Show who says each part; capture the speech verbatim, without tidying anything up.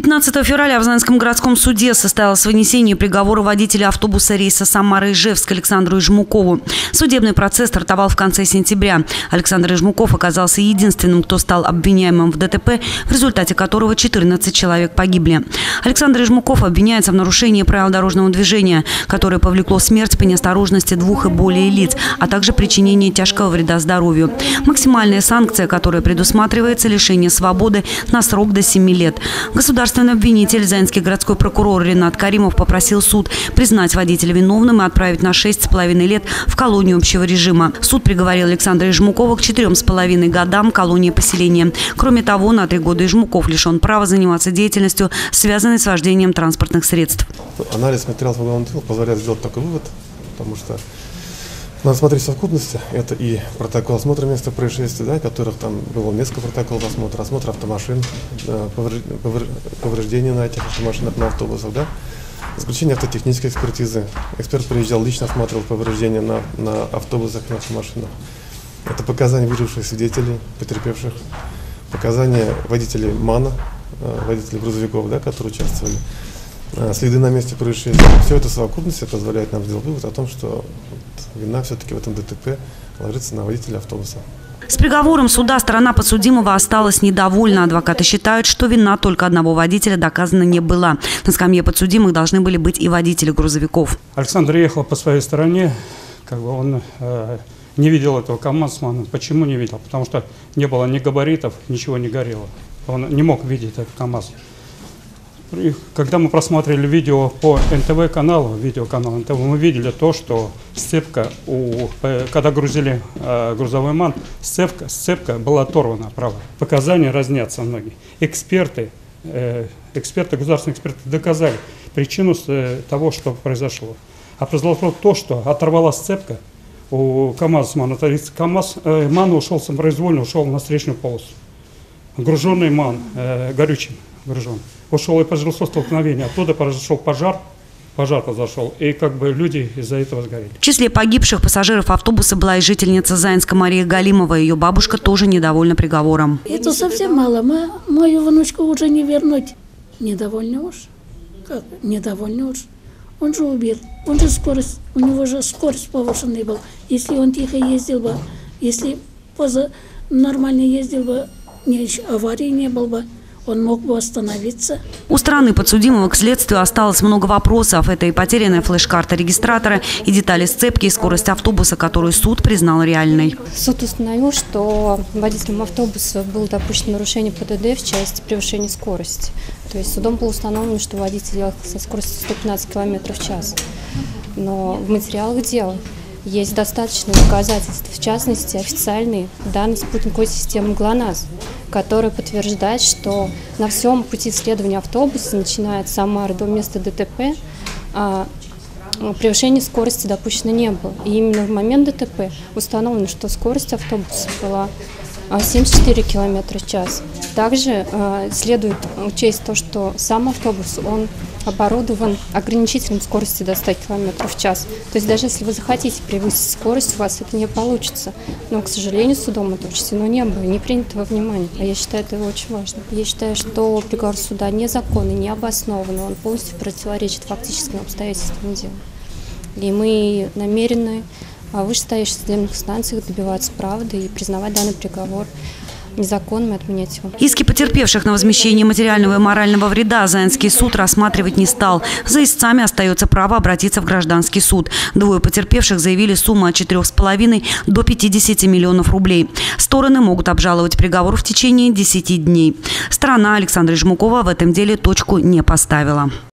Speaker 1: пятнадцатого февраля в Заинском городском суде состоялось вынесение приговора водителя автобуса рейса Самара-Ижевск Александру Ижмукову. Судебный процесс стартовал в конце сентября. Александр Ижмуков оказался единственным, кто стал обвиняемым в ДТП, в результате которого четырнадцать человек погибли. Александр Ижмуков обвиняется в нарушении правил дорожного движения, которое повлекло смерть по неосторожности двух и более лиц, а также причинение тяжкого вреда здоровью. Максимальная санкция, которая предусматривается, лишение свободы на срок до семи лет. Государственный обвинитель, заинский городской прокурор Ринат Каримов, попросил суд признать водителя виновным и отправить на шесть с половиной лет в колонию общего режима. Суд приговорил Александра Ижмукова к четырем с половиной годам колонии поселения. Кроме того, на три года Ижмуков лишен права заниматься деятельностью, связанной с вождением транспортных средств.
Speaker 2: Анализ материалов уголовного дела позволяет сделать такой вывод, потому что надо смотреть совокупности. Это и протокол осмотра места происшествия, да, которых там было несколько протоколов осмотра, осмотр автомашин, повреждения на этих автомашинах, на автобусах, да, заключение автотехнической экспертизы. Эксперт приезжал, лично осматривал повреждения на, на автобусах и на автомашинах. Это показания выживших свидетелей, потерпевших, показания водителей МАНа, водителей грузовиков, да, которые участвовали, следы на месте происшествия. Все это в совокупности позволяет нам сделать вывод о том, что вина все-таки в этом ДТП ложится на водителя автобуса.
Speaker 1: С приговором суда сторона подсудимого осталась недовольна. Адвокаты считают, что вина только одного водителя доказана не была. На скамье подсудимых должны были быть и водители грузовиков.
Speaker 3: Александр ехал по своей стороне, как бы он э, не видел этого КамАЗ-мана. Почему не видел? Потому что не было ни габаритов, ничего не горело. Он не мог видеть этот КамАЗ. И когда мы просматривали видео по эн тэ вэ каналу, видеоканалу эн тэ вэ, мы видели то, что сцепка, у, когда грузили э, грузовой МАН, сцепка, сцепка была оторвана, правда. Показания разнятся многие. Эксперты, э, эксперты, государственные эксперты доказали причину э, того, что произошло. А произошло то, что оторвала сцепка у КамАЗ-мана. КамАЗ, э, МАН ушел самопроизвольно, ушел на встречную полосу. Груженный МАН, э, горючим гружен, ушел и произошло столкновение. Оттуда произошел пожар, пожар произошел, и как бы люди из-за этого сгорели.
Speaker 1: В числе погибших пассажиров автобуса была и жительница Заинска Мария Галимова. Ее бабушка тоже недовольна приговором.
Speaker 4: Это совсем мало. Мы, мою внучку уже не вернуть. Недовольный уж. Как? Недовольный уж. Он же убил. Он же скорость. У него же скорость повышенная была. Если он тихо ездил бы, если поза нормально ездил бы, не, аварии не было бы, он мог бы остановиться.
Speaker 1: У стороны подсудимого к следствию осталось много вопросов. Это и потерянная флеш-карта регистратора, и детали сцепки, и скорость автобуса, которую суд признал реальной.
Speaker 5: Суд установил, что водителем автобуса было допущено нарушение пэ дэ дэ в части превышения скорости. То есть судом было установлено, что водитель ехал со скоростью сто пятнадцать километров в час. Но в материалах дела есть достаточно доказательств, в частности, официальные данные спутниковой системы ГЛОНАСС, который подтверждает, что на всем пути следования автобуса, начиная от Самары до места дэ тэ пэ, превышения скорости допущено не было. И именно в момент дэ тэ пэ установлено, что скорость автобуса была семьдесят четыре километра в час. Также э, следует учесть то, что сам автобус, он оборудован ограничителем скорости до ста километров в час. То есть даже если вы захотите превысить скорость, у вас это не получится. Но, к сожалению, судом это учтено не было, не принято во внимание. А я считаю, это очень важно. Я считаю, что приговор суда незаконный, не обоснованный, он полностью противоречит фактическим обстоятельствам дела. И мы намерены в вышестоящих судебных инстанциях добиваться правды и признавать данный приговор незаконным и отменять его.
Speaker 1: Иски потерпевших на возмещение материального и морального вреда Заинский суд рассматривать не стал. За истцами остается право обратиться в гражданский суд. Двое потерпевших заявили сумму от четырёх с половиной до пятидесяти миллионов рублей. Стороны могут обжаловать приговор в течение десяти дней. Сторона Александра Ижмукова в этом деле точку не поставила.